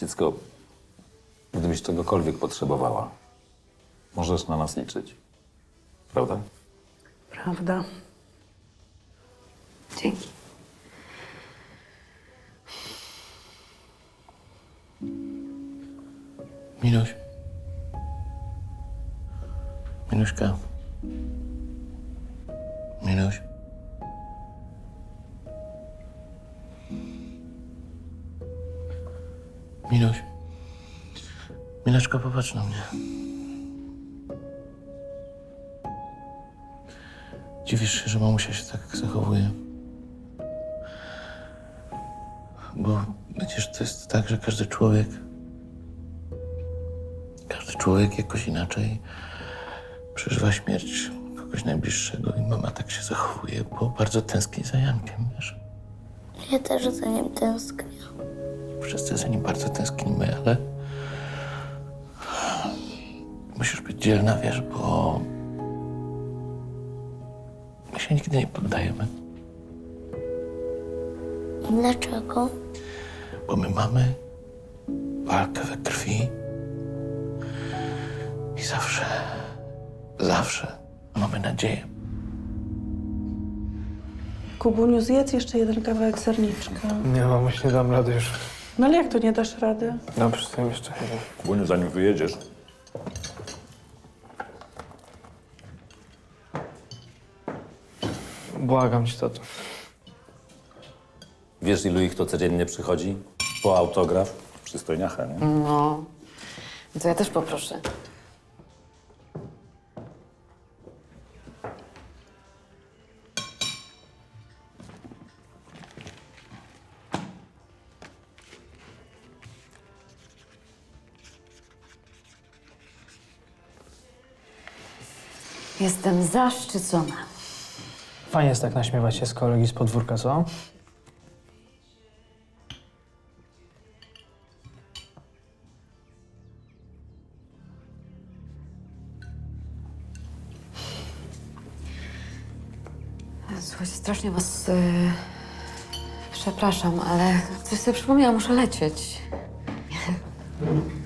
Dziecko, gdybyś czegokolwiek potrzebowała, możesz na nas liczyć. Prawda? Prawda. Dzięki. Miluś. Miluśka. Miluś. Miluś. Mileczko, popatrz na mnie. Dziwisz się, że mamusia się tak zachowuje? Bo przecież to jest tak, że każdy człowiek jakoś inaczej przeżywa śmierć kogoś najbliższego i mama tak się zachowuje, bo bardzo tęskni za Jankiem, wiesz? Ja też za nim tęsknię. Wszyscy za nim bardzo tęsknimy, ale musisz być dzielna, wiesz, bo my się nigdy nie poddajemy. Dlaczego? Bo my mamy walkę we krwi i zawsze mamy nadzieję. Kubuniu, zjedz jeszcze jeden kawałek serniczka. Nie, mamuś, nie dam rady już. No ale jak to nie dasz rady? Dobrze, to jeszcze jeden. Kubuniu, zanim wyjedziesz, Błagam cię, tato. wiesz, ilu ich to codziennie przychodzi? Po autograf? Przystojniacha, nie? No, to ja też poproszę. Jestem zaszczycona. Fajnie jest tak naśmiewać się z kolegi z podwórka, co? Słuchajcie, strasznie was przepraszam, ale coś sobie przypomniałam, muszę lecieć.